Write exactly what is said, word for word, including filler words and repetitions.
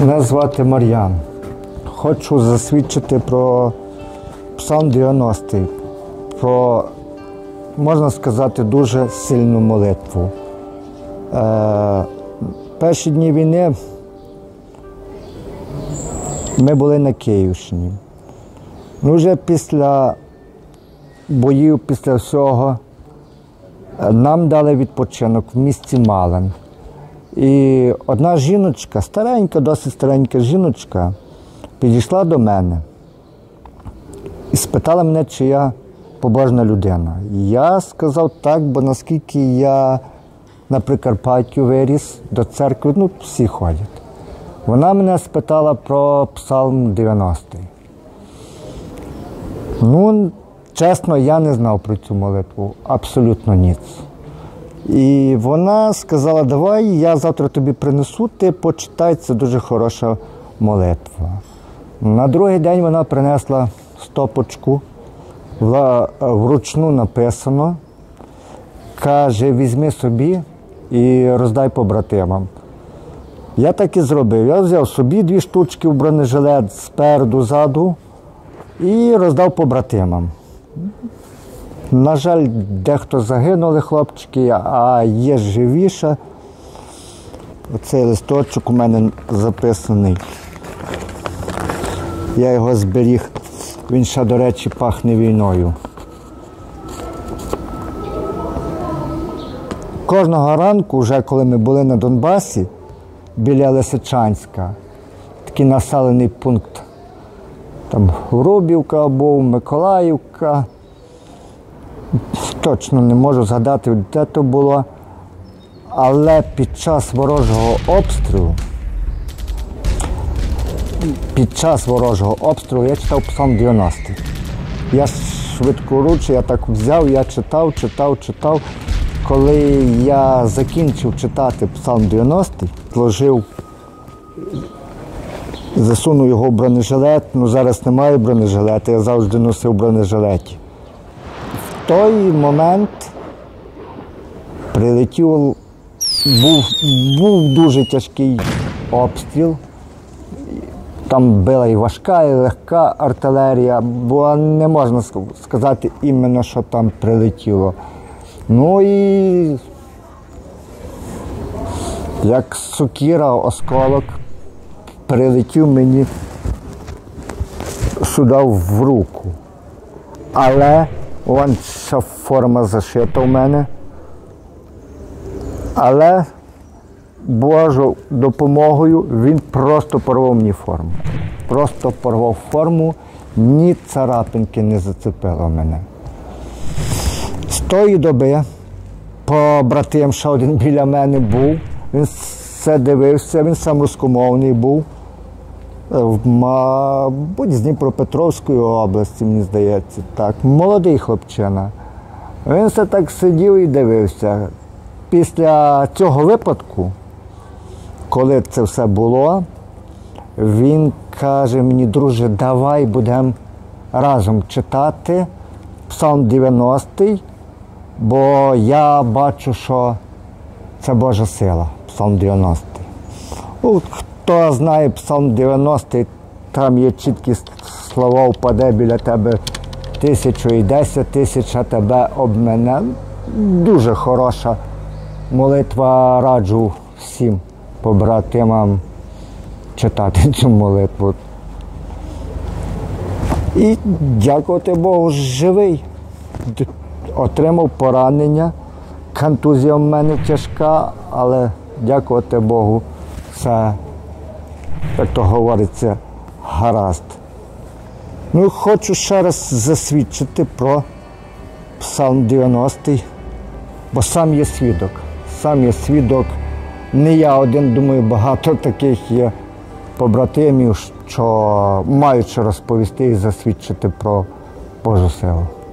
Мене звати Мар'ян. Хочу засвідчити про Псалм дев'яностий, про, можна сказати, дуже сильну молитву. Е, перші дні війни ми були на Київщині. Ну, вже після боїв, після всього, нам дали відпочинок в місті Малин. І одна жіночка, старенька, досить старенька жіночка, підійшла до мене і спитала мене, чи я побожна людина. Я сказав так, бо наскільки я на Прикарпатті виріс, до церкви, ну, всі ходять. Вона мене спитала про Псалм дев'яностий. Ну, чесно, я не знав про цю молитву, абсолютно ніц. І вона сказала, давай, я завтра тобі принесу, ти почитай, це дуже хороша молитва. На другий день вона принесла стопочку, вручну написано, каже, візьми собі і роздай побратимам. Я так і зробив. Я взяв собі дві штучки в бронежилет спереду, ззаду і роздав побратимам. На жаль, дехто загинули хлопчики, а є живіше. Оцей листочок у мене записаний. Я його зберіг. Він ще, до речі, пахне війною. Кожного ранку, вже коли ми були на Донбасі, біля Лисичанська, такий населений пункт, там Врубівка або Миколаївка, точно не можу згадати, де то було, але під час ворожого обстрілу, під час ворожого обстрілу я читав Псалм дев'яностий. Я швидкоруч, я так взяв, я читав, читав, читав. Коли я закінчив читати Псалм дев'яностий, зложив, засунув його в бронежилет, ну зараз немає бронежилета, я завжди носив в бронежилеті. В той момент прилетів, був, був дуже тяжкий обстріл. Там била і важка, і легка артилерія, бо не можна сказати іменно, що там прилетіло. Ну і як сокира, осколок, прилетів мені сюди в руку. Але вон ще форма зашита в мене. Але Божою допомогою він просто порвав мені форму. Просто порвав форму, ні царапинки не зацепило мене. З тої доби побратим ще один біля мене був, він все дивився, він сам рускомовний був, мабуть, з Дніпропетровської області, мені здається, так, молодий хлопчина. Він все так сидів і дивився. Після цього випадку, коли це все було, він каже мені, друже, давай будемо разом читати Псалм дев'яностий, бо я бачу, що це Божа сила, Псалм дев'яностий. Хто знає Псалм дев'яностий, там є чіткі слова, впаде біля тебе тисячу і десять тисяч, а тебе обмене. Дуже хороша молитва, раджу всім побратимам читати цю молитву. І дякувати Богу, живий. Отримав поранення, контузія в мене тяжка, але дякувати Богу, все, як то говориться, гаразд. Ну, хочу ще раз засвідчити про Псалм дев'яностий, бо сам є свідок. Сам є свідок. Не я один, думаю, багато таких є побратимів, що мають що розповісти і засвідчити про Божу силу.